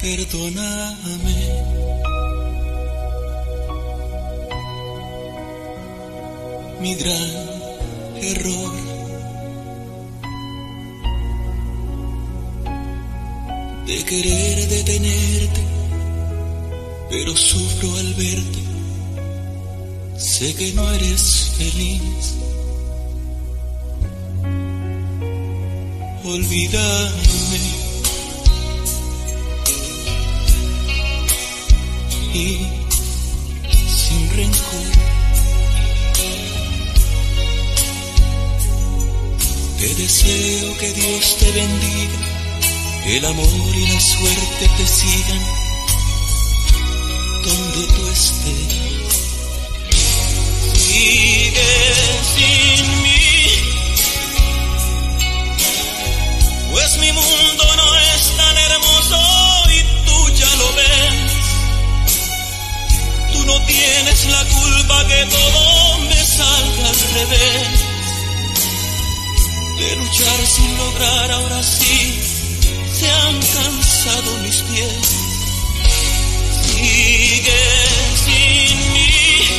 perdóname. Mi gran error, de querer detenerte, pero sufro al verte. Sé que no eres feliz. Olvídame y sin rencor te deseo que Dios te bendiga, que el amor y la suerte te sigan donde tú estés. Sigue sin mí, pues mi mundo no es tan hermoso y tú ya lo ves. Tú no tienes la culpa que todo me salga al revés. De luchar sin lograr, ahora sí se han cansado mis pies. Sigue sin mí.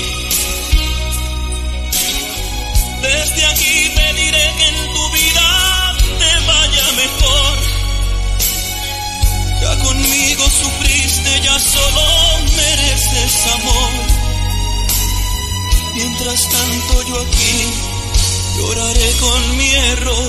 Desde aquí pediré que en tu vida te vaya mejor. Ya conmigo sufriste, ya solo mereces amor. Mientras tanto yo aquí lloraré con mi error.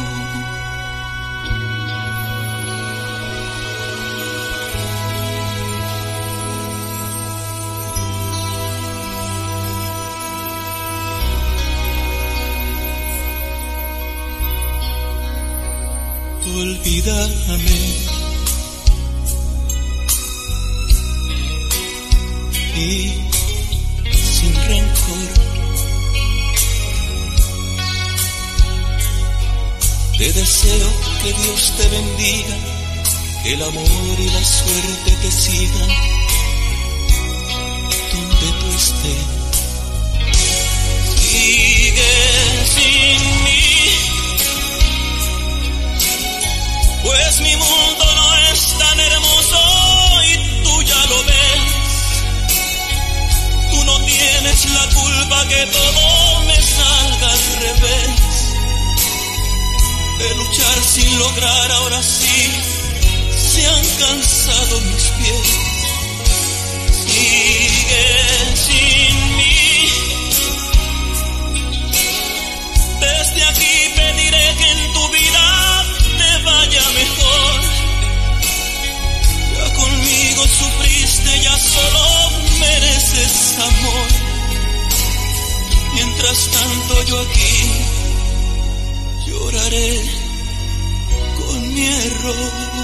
Olvídame y sin rencor te deseo que Dios te bendiga, que el amor y la suerte te sigan donde tú estés. Sigue sin mí, pues mi mundo no es tan hermoso y tú ya lo ves. Tú no tienes la culpa que todo me salga al revés. De luchar sin lograr, ahora sí se han cansado mis pies. Sigue sin mí. Desde aquí pediré que en tu vida te vaya mejor. Ya conmigo sufriste, ya solo mereces amor. Mientras tanto yo aquí lloraré con mi error.